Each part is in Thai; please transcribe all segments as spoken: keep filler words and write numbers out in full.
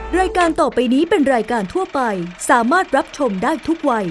รายการต่อไปนี้เป็นรายการทั่วไปสามารถรับชมได้ทุกวัย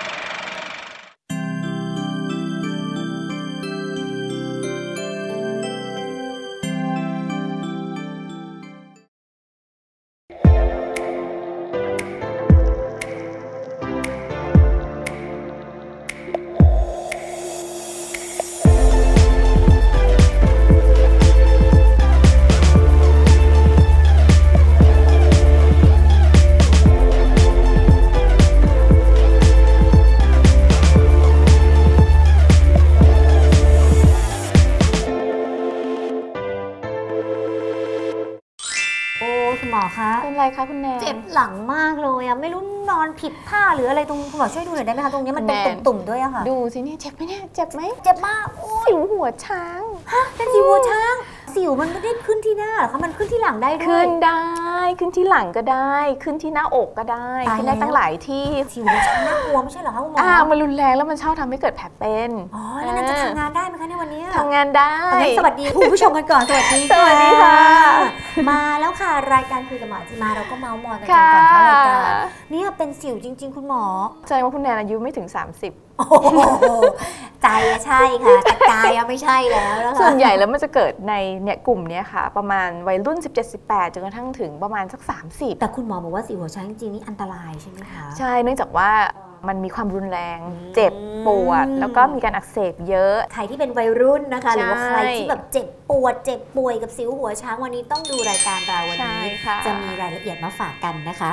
เป็นไรคะคุณแนนเจ็บหลังมากเลยอะไม่รู้นอนผิดท่าหรืออะไรตรงคุณหมอช่วยดูหน่อยได้ไหมคะตรงนี้มันเป็นตุ่มๆด้วยอะค่ะดูสิเนี่ยเจ็บไหมเนี่ยเจ็บไหมเจ็บมากสิวหัวช้างฮะเป็นสิวหัวช้างสิวมันไม่ได้ขึ้นที่หน้าหรอคะมันขึ้นที่หลังได้ด้วยขึ้นได้ขึ้นที่หลังก็ได้ขึ้นที่หน้าอกก็ได้ขึ้นได้ตั้งหลายที่สิวหัวช้างน่ากลัวไม่ใช่เหรอคะคุณหมออ่ามันรุนแรงแล้วมันชอบทำให้เกิดแผลเป็นอ๋อแล้วนั่นจะทำงานได้ไหมคะในวันนี้ทำงานได้สวัสดีคุณผู้ชมกันก่อนสวัสดีสวัสดีค่ะมาแล้วค่ะรายการคุยกับหมอจิมาเราก็เมาส์มอยกันก่อนเข้ารายการนี่เป็นสิวจริงๆคุณหมอแสดงว่าคุณแนนอายุไม่ถึงสามสิบโอ้ใจใช่ค่ะแต่กายไม่ใช่แล้วนะคะส่วนใหญ่แล้วมันจะเกิดในเนี่ยกลุ่มนี้ค่ะประมาณวัยรุ่น สิบเจ็ด สิบแปด จนกระทั่งถึงประมาณสักสามสิบแต่คุณหมอบอกว่าสิวหัวช้างจริงๆนี่อันตรายใช่ไหมคะใช่เนื่องจากว่ามันมีความรุนแรงเจ็บปวดแล้วก็มีการอักเสบเยอะใครที่เป็นวัยรุ่นนะคะหรือว่าใครที่แบบเจ็บปวดเจ็บป่วยกับสิวหัวช้างวันนี้ต้องดูรายการเราวันนี้จะมีรายละเอียดมาฝากกันนะคะ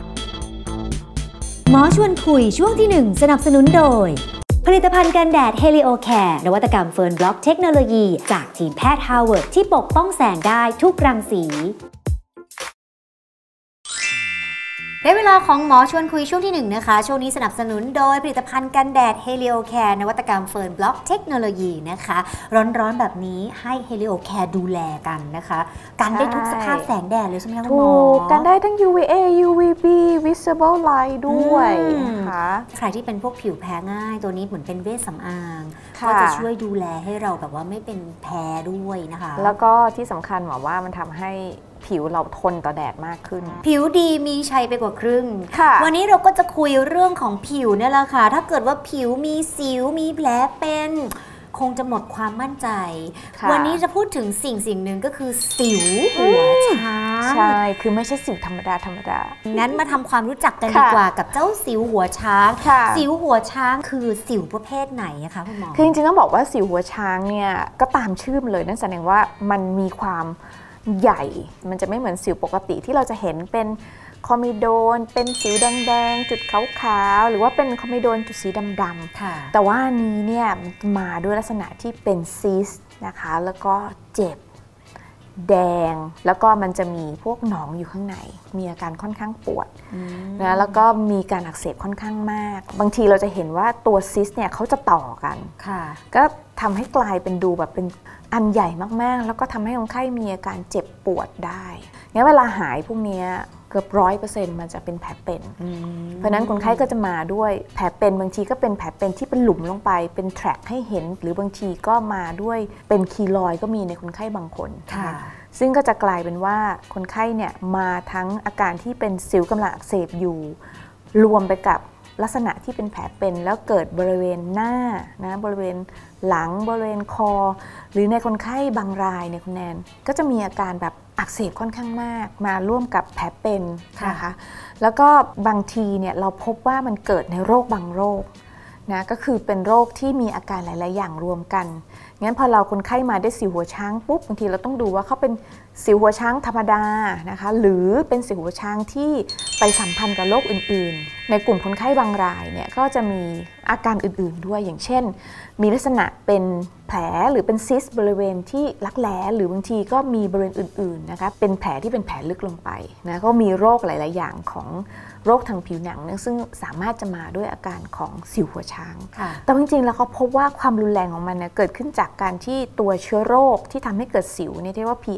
หมอชวนคุยช่วงที่หนึ่งสนับสนุนโดยผลิตภัณฑ์กันแดด Helio Care นวัตกรรมเฟิร์นบล็อกเทคโนโลยีจากทีมแพทย์ฮาร์วาร์ดที่ปกป้องแสงได้ทุกรังสีได้เวลาของหมอชวนคุยช่วงที่หนึ่งนะคะช่วงนี้สนับสนุนโดยผลิตภัณฑ์กันแดด Helio Care นวัตกรรมเฟิร์นบล็อกเทคโนโลยีนะคะร้อนๆแบบนี้ให้ Helio Care ดูแลกันนะคะกันได้ทุกสภาพแสงแดดเลยใช่ไหมคะคุณหมอกันได้ทั้ง ยู วี เอ ยู วี บี Visible Light ด้วยนะคะใครที่เป็นพวกผิวแพ้ง่ายตัวนี้เหมือนเป็นเวชสำอางก็จะช่วยดูแลให้เราแบบว่าไม่เป็นแพ้ด้วยนะคะแล้วก็ที่สำคัญหมอว่ามันทำให้ผิวเราทนต่อแดดมากขึ้นผิวดีมีชัยไปกว่าครึ่งวันนี้เราก็จะคุยเรื่องของผิวเนี่ยแหละค่ะถ้าเกิดว่าผิวมีสิวมีแผลเป็นคงจะหมดความมั่นใจวันนี้จะพูดถึงสิ่งสิ่งหนึ่งก็คือสิวหัวช้างใช่คือไม่ใช่สิวธรรมดาธรรมดางั้นมาทำความรู้จักกันดีกว่ากับเจ้าสิวหัวช้างสิวหัวช้างคือสิวประเภทไหนอะคะคุณหมอคือจริงๆต้องบอกว่าสิวหัวช้างเนี่ยก็ตามชื่อมันเลยนั่นแสดงว่ามันมีความใหญ่มันจะไม่เหมือนสิวปกติที่เราจะเห็นเป็นคอมิโดนเป็นสิวแดงๆจุดขาวๆหรือว่าเป็นคอมิโดนจุดสีดำๆแต่ว่านี้เนี่ยมาด้วยลักษณะที่เป็นซิสนะคะแล้วก็เจ็บแดงแล้วก็มันจะมีพวกหนองอยู่ข้างในมีอาการค่อนข้างปวดนะแล้วก็มีการอักเสบค่อนข้างมากบางทีเราจะเห็นว่าตัวซิสเนี่ยเขาจะต่อกันก็ทำให้กลายเป็นดูแบบเป็นอันใหญ่มากๆแล้วก็ทำให้คนไข้มีอาการเจ็บปวดได้งั้นเวลาหายพวกนี้เกือบร้อยเปอร์เซ็นต์มันจะเป็นแผลเป็นเพราะนั้นคนไข้ก็จะมาด้วยแผลเป็นบางทีก็เป็นแผลเป็นที่เป็นหลุมลงไปเป็นแทร็กให้เห็นหรือบางทีก็มาด้วยเป็นคีลอยด์ก็มีในคนไข้บางคนซึ่งก็จะกลายเป็นว่าคนไข้เนี่ยมาทั้งอาการที่เป็นสิวกำลังอักเสบอยู่รวมไปกับลักษณะที่เป็นแผลเป็นแล้วเกิดบริเวณหน้านะบริเวณหลังบริเวณคอหรือในคนไข้บางรายเนี่ยคุณแนนก็จะมีอาการแบบอักเสบค่อนข้างมากมาร่วมกับแผลเป็นนะคะแล้วก็บางทีเนี่ยเราพบว่ามันเกิดในโรคบางโรคนะก็คือเป็นโรคที่มีอาการหลายๆอย่างรวมกันงั้นพอเราคนไข้มาได้สิวหัวช้างปุ๊บบางทีเราต้องดูว่าเขาเป็นสิวหัวช้างธรรมดานะคะหรือเป็นสิวหัวช้างที่ไปสัมพันธ์กับโรคอื่นๆในกลุ่มคนไข้บางรายเนี่ยก็จะมีอาการอื่นๆด้วยอย่างเช่นมีลักษณะเป็นแผลหรือเป็นซิสบริเวณที่รักแร้หรือบางทีก็มีบริเวณอื่นๆนะคะเป็นแผลที่เป็นแผลลึกลงไปนะก็มีโรคหลายๆอย่างของโรคทางผิวหนังเนี่ยซึ่งสามารถจะมาด้วยอาการของสิวหัวช้างแต่จริงๆแล้วเขาพบว่าความรุนแรงของมันเนี่ยเกิดขึ้นจากการที่ตัวเชื้อโรคที่ทำให้เกิดสิวเนี่ยเรียกว่า P. acne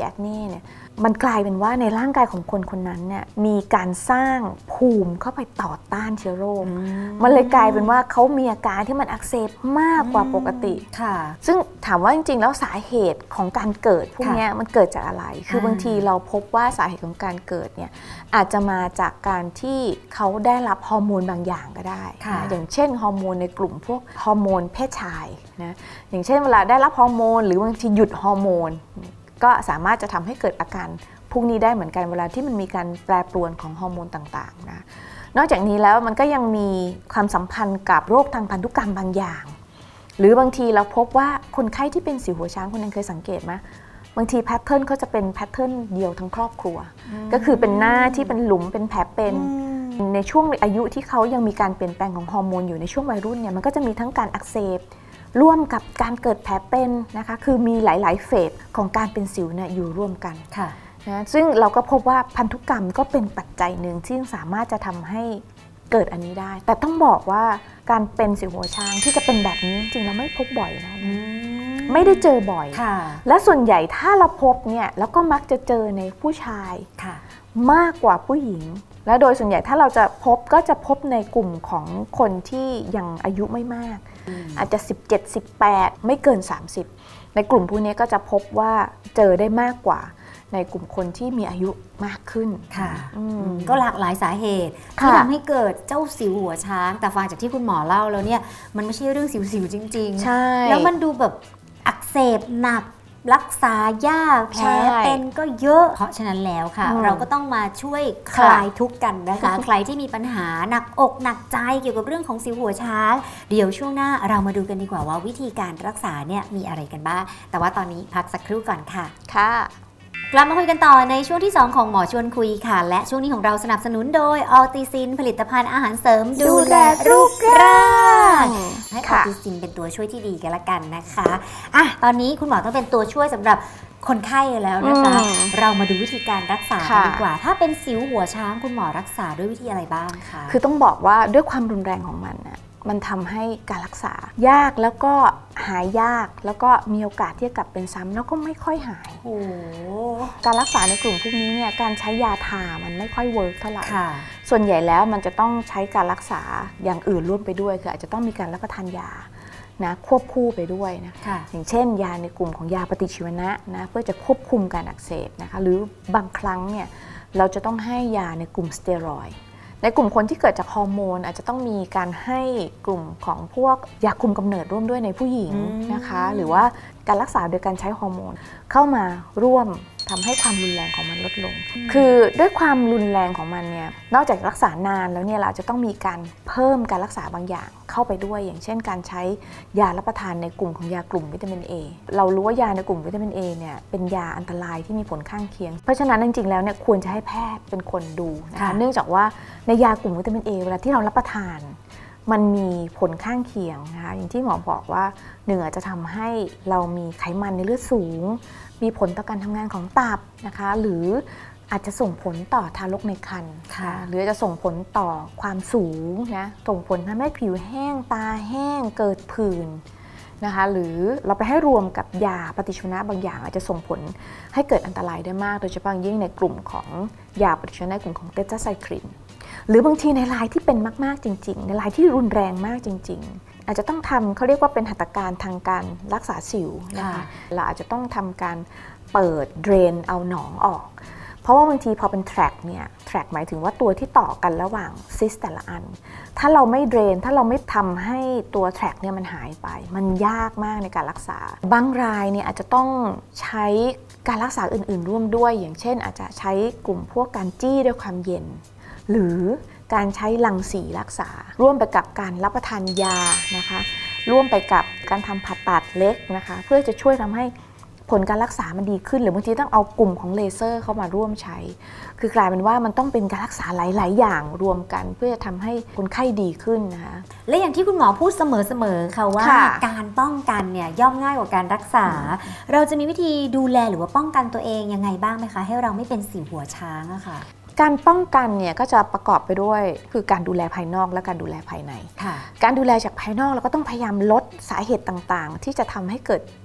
เนี่ยมันกลายเป็นว่าในร่างกายของคนคนนั้นเนี่ยมีการสร้างภูมิเข้าไปต่อต้านเชื้อโรคมันเลยกลายเป็นว่าเขามีอาการที่มันอักเสบมากกว่าปกติค่ะซึ่งถามว่าจริงๆแล้วสาเหตุของการเกิดพวกนี้มันเกิดจากอะไรคือบางทีเราพบว่าสาเหตุของการเกิดเนี่ยอาจจะมาจากการที่เขาได้รับฮอร์โมนบางอย่างก็ได้อย่างเช่นฮอร์โมนในกลุ่มพวกฮอร์โมนเพศชายนะอย่างเช่นเวลาได้รับฮอร์โมนหรือบางทีหยุดฮอร์โมนก็สามารถจะทำให้เกิดอาการพวกนี้ได้เหมือนกันเวลาที่มันมีการแปรปรวนของฮอร์โมนต่างๆนะนอกจากนี้แล้วมันก็ยังมีความสัมพันธ์กับโรคทางพันธุกรรมบางอย่างหรือบางทีเราพบว่าคนไข้ที่เป็นสิวหัวช้างคนนึงเคยสังเกตไหมบางทีแพทเทิร์นเขาจะเป็นแพทเทิร์นเดียวทั้งครอบครัวก็คือเป็นหน้าที่เป็นหลุมเป็นแผลเป็นในช่วงอายุที่เขายังมีการเปลี่ยนแปลงของฮอร์โมนอยู่ในช่วงวัยรุ่นเนี่ยมันก็จะมีทั้งการอักเสบร่วมกับการเกิดแผลเป็นนะคะคือมีหลายๆเฟสของการเป็นสิวเนี่ยอยู่ร่วมกันนะซึ่งเราก็พบว่าพันธุกรรมก็เป็นปัจจัยหนึ่งที่สามารถจะทำให้เกิดอันนี้ได้แต่ต้องบอกว่าการเป็นสิวหัวช้างที่จะเป็นแบบนี้จริงๆเราไม่พบบ่อยนะไม่ได้เจอบ่อยและส่วนใหญ่ถ้าเราพบเนี่ยแล้วก็มักจะเจอในผู้ชายมากกว่าผู้หญิงและโดยส่วนใหญ่ถ้าเราจะพบก็จะพบในกลุ่มของคนที่ยังอายุไม่มากอาจจะสิบเจ็ด สิบแปดไม่เกินสามสิบในกลุ่มพวกนี้ก็จะพบว่าเจอได้มากกว่าในกลุ่มคนที่มีอายุมากขึ้นค่ะก็หลากหลายสาเหตุที่ทำให้เกิดเจ้าสิวหัวช้างแต่ฟังจากที่คุณหมอเล่าแล้วเนี่ยมันไม่ใช่เรื่องสิวๆจริงๆใช่แล้วมันดูแบบอักเสบหนักรักษายากแผลเป็นก็เยอะเพราะฉะนั้นแล้วค่ะเราก็ต้องมาช่วยคลายทุกข์กันนะคะใครที่มีปัญหาหนักอกหนักใจเกี่ยวกับเรื่องของสิวหัวช้างเดี๋ยวช่วงหน้าเรามาดูกันดีกว่าว่าวิธีการรักษาเนี่ยมีอะไรกันบ้างแต่ว่าตอนนี้พักสักครู่ก่อนค่ะค่ะกลับมาคุยกันต่อในช่วงที่สองของหมอชวนคุยค่ะและช่วงนี้ของเราสนับสนุนโดยออติซินผลิตภัณฑ์อาหารเสริมดูแลรูปร่างให้ออติซินเป็นตัวช่วยที่ดีกันละกันนะคะอ่ะตอนนี้คุณหมอต้องเป็นตัวช่วยสำหรับคนไข้แล้วนะคะเรามาดูวิธีการรักษาดีกว่าถ้าเป็นสิวหัวช้างคุณหมอรักษาด้วยวิธีอะไรบ้างคะคือต้องบอกว่าด้วยความรุนแรงของมันนะมันทำให้การรักษายากแล้วก็หายยากแล้วก็มีโอกาสที่จะกลับเป็นซ้ำแล้วก็ไม่ค่อยหายโอ้การรักษาในกลุ่มพวกนี้เนี่ยการใช้ยาทามันไม่ค่อยเวิร์กเท่าไหร่ส่วนใหญ่แล้วมันจะต้องใช้การรักษาอย่างอื่นร่วมไปด้วยคืออาจจะต้องมีการรับประทานยานะควบคู่ไปด้วยนะอย่างเช่นยาในกลุ่มของยาปฏิชีวนะนะเพื่อจะควบคุมการอักเสบนะคะหรือบางครั้งเนี่ยเราจะต้องให้ยาในกลุ่มสเตียรอยด์ในกลุ่มคนที่เกิดจากฮอร์โมนอาจจะต้องมีการให้กลุ่มของพวกยาคุมกำเนิดร่วมด้วยในผู้หญิงนะคะหรือว่าการรักษาโดยการใช้ฮอร์โมนเข้ามาร่วมทำให้ความรุนแรงของมันลดลงคือด้วยความรุนแรงของมันเนี่ยนอกจากรักษานานแล้วเนี่ยเราจะต้องมีการเพิ่มการรักษาบางอย่างเข้าไปด้วยอย่างเช่นการใช้ยารับประทานในกลุ่มของยากลุ่มวิตามิน A เรารู้ว่ายาในกลุ่มวิตามิน A เนี่ยเป็นยาอันตรายที่มีผลข้างเคียงเพราะฉะนั้นจริงๆแล้วเนี่ยควรจะให้แพทย์เป็นคนดูนะคะเนื่องจากว่าในยากลุ่มวิตามิน A เวลาที่เรารับประทานมันมีผลข้างเคียงนะคะอย่างที่หมอบอกว่าหนึ่งอาจจะทำให้เรามีไขมันในเลือดสูงมีผลต่อการทำงานของตับนะคะหรืออาจจะส่งผลต่อทารกในครรภ์หรือจะส่งผลต่อความสูงนะส่งผลทำให้ผิวแห้งตาแห้งเกิดผื่นนะคะหรือเราไปให้รวมกับยาปฏิชีวนะบางอย่างอาจจะส่งผลให้เกิดอันตรายได้มากโดยเฉพาะยิ่งในกลุ่มของยาปฏิชีวนะในกลุ่มของเตตราไซคลินหรือบางทีในรายที่เป็นมากๆจริงๆในรายที่รุนแรงมากจริงๆอาจจะต้องทำเขาเรียกว่าเป็นหัตถการทางการรักษาสิวนะคะเราอาจจะต้องทำการเปิดเดรนเอาหนองออกเพราะว่าบางทีพอเป็นแทร็กเนี่ยแทร็กหมายถึงว่าตัวที่ต่อกันระหว่างซิสแต่ละอันถ้าเราไม่เดรนถ้าเราไม่ทำให้ตัวแทร็กเนี่ยมันหายไปมันยากมากในการรักษาบางรายเนี่ยอาจจะต้องใช้การรักษาอื่นๆร่วมด้วยอย่างเช่นอาจจะใช้กลุ่มพวกการจี้ด้วยความเย็นหรือการใช้รังสีรักษาร่วมไปกับการรับประทานยานะคะร่วมไปกับการทำผ่าตัดเล็กนะคะเพื่อจะช่วยทำให้ผลการรักษามันดีขึ้นหรือบางทีต้องเอากลุ่มของเลเซอร์เข้ามาร่วมใช้คือกลายเป็นว่ามันต้องเป็นการรักษาหลายๆอย่างรวมกันเพื่อจะทำให้คนไข้ดีขึ้นนะคะและอย่างที่คุณหมอพูดเสมอๆค่ะว่าการป้องกันเนี่ยย่อมง่ายกว่าการรักษาเราจะมีวิธีดูแลหรือว่าป้องกันตัวเองยังไงบ้างไหมคะให้เราไม่เป็นสิวหัวช้างอะค่ะการป้องกันเนี่ยก็จะประกอบไปด้วยคือการดูแลภายนอกและการดูแลภายในการดูแลจากภายนอกเราก็ต้องพยายามลดสาเหตุต่างๆที่จะทำให้เกิด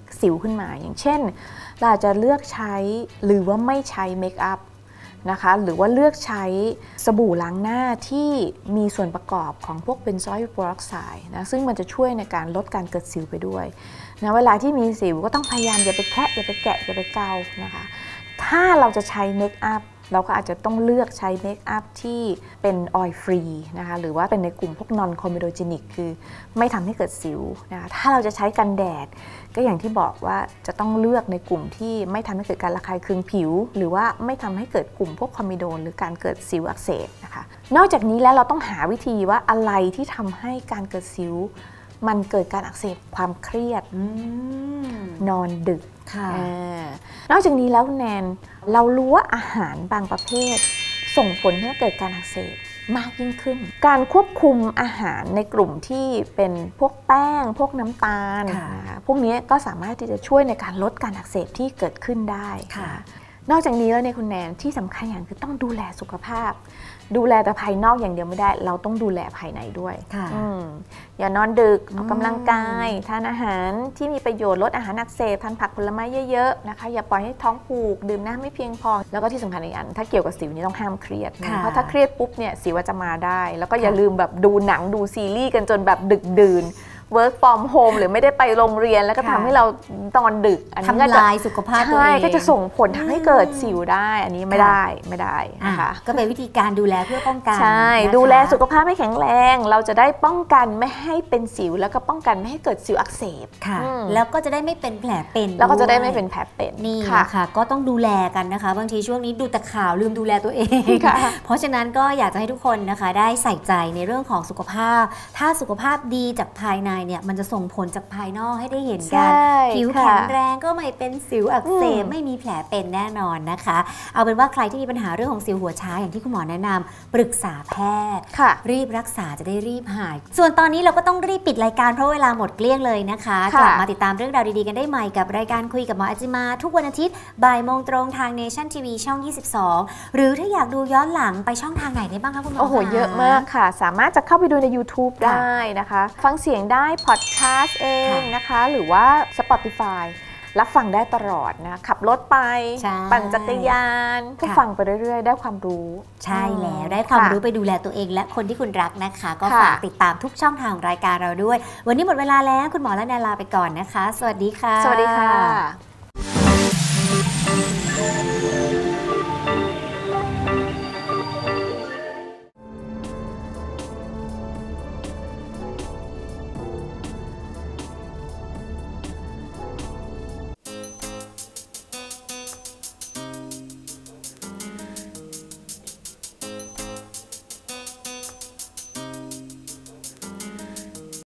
สิวขึ้นมาอย่างเช่นเราอาจจะเลือกใช้หรือว่าไม่ใช้เมคอัพนะคะหรือว่าเลือกใช้สบู่ล้างหน้าที่มีส่วนประกอบของพวกเบนโซอิลเปอร์ออกไซด์นะซึ่งมันจะช่วยในการลดการเกิดสิวไปด้วยนะเวลาที่มีสิวก็ต้องพยายามอย่าไปแคะอย่าไปแกะอย่าไปเกานะคะถ้าเราจะใช้เมคอัพเราก็อาจจะต้องเลือกใช้เมคอัพที่เป็นออยล์ฟรีนะคะหรือว่าเป็นในกลุ่มพวกนอนคอมบิโดจินิกคือไม่ทำให้เกิดสิวนะคะถ้าเราจะใช้กันแดดก็อย่างที่บอกว่าจะต้องเลือกในกลุ่มที่ไม่ทำให้เกิดการระคายเคืองผิวหรือว่าไม่ทำให้เกิดกลุ่มพวกคอมบิโดนหรือการเกิดสิวอักเสบนะคะนอกจากนี้แล้วเราต้องหาวิธีว่าอะไรที่ทำให้การเกิดสิวมันเกิดการอักเสบความเครียดนอนดึกนอกจากนี้แล้วแนนเรารู้ว่าอาหารบางประเภทส่งผลให้เกิดการอักเสบมากยิ่งขึ้นการควบคุมอาหารในกลุ่มที่เป็นพวกแป้งพวกน้ำตาลนะคะพวกนี้ก็สามารถที่จะช่วยในการลดการอักเสบที่เกิดขึ้นได้นอกจากนี้แล้วในคุณแนนที่สำคัญอย่างคือต้องดูแลสุขภาพดูแลแต่ภายนอกอย่างเดียวไม่ได้เราต้องดูแลภายในด้วยออย่านอนดึกออกกำลังกายทานอาหารที่มีประโยชน์ลดอาหารอักเสบทานผักผลไม้เยอะๆนะคะอย่าปล่อยให้ท้องผูกดื่มน้ำไม่เพียงพอแล้วก็ที่สำคัญอีกอันถ้าเกี่ยวกับสิวนี่ต้องห้ามเครียดเพราะถ้าเครียดปุ๊บเนี่ยสิวจะมาได้แล้วก็อย่าลืมแบบดูหนังดูซีรีส์กันจนแบบดึกดื่นwork from home หรือไม่ได้ไปโรงเรียนแล้วก็ทำให้เราตอนดึกอันนี้ก็จะทำลายสุขภาพตัวเองก็จะส่งผลทำให้เกิดสิวได้อันนี้ไม่ได้ไม่ได้นะคะก็เป็นวิธีการดูแลเพื่อป้องกันใช่ดูแลสุขภาพให้แข็งแรงเราจะได้ป้องกันไม่ให้เป็นสิวแล้วก็ป้องกันไม่ให้เกิดสิวอักเสบค่ะแล้วก็จะได้ไม่เป็นแผลเป็นแล้วก็จะได้ไม่เป็นแผลเป็นนี่ค่ะก็ต้องดูแลกันนะคะบางทีช่วงนี้ดูแต่ข่าวลืมดูแลตัวเองเพราะฉะนั้นก็อยากจะให้ทุกคนนะคะได้ใส่ใจในเรื่องของสุขภาพถ้าสุขภาพดีจากภายในเนี่ยมันจะส่งผลจากภายนอกให้ได้เห็นกันผิวแข็งแรงก็ไม่เป็นสิวอักเสบไม่มีแผลเป็นแน่นอนนะคะเอาเป็นว่าใครที่มีปัญหาเรื่องของสิวหัวช้าอย่างที่คุณหมอแนะนำปรึกษาแพทย์รีบรักษาจะได้รีบหายส่วนตอนนี้เราก็ต้องรีบปิดรายการเพราะเวลาหมดเกลี้ยงเลยนะคะกลับมาติดตามเรื่องราวดีๆกันได้ใหม่กับรายการคุยกับหมออาจิมาทุกวันอาทิตย์บ่ายโมงตรงทาง Nation ที วี ช่องยี่สิบสองหรือถ้าอยากดูย้อนหลังไปช่องทางไหนได้บ้างคะคุณหมอโอ้โหเยอะมากค่ะสามารถจะเข้าไปดูใน YouTube ได้นะคะฟังเสียงได้พอดแคสต์เองนะคะหรือว่า Spotify รับฟังได้ตลอดนะขับรถไปปั่นจักรยานก็ฟังไปเรื่อยๆได้ความรู้ใช่แล้วได้ความรู้ไปดูแลตัวเองและคนที่คุณรักนะคะก็ฝากติดตามทุกช่องทางรายการเราด้วยวันนี้หมดเวลาแล้วคุณหมอและแนนลาไปก่อนนะคะสวัสดีค่ะสวัสดีค่ะ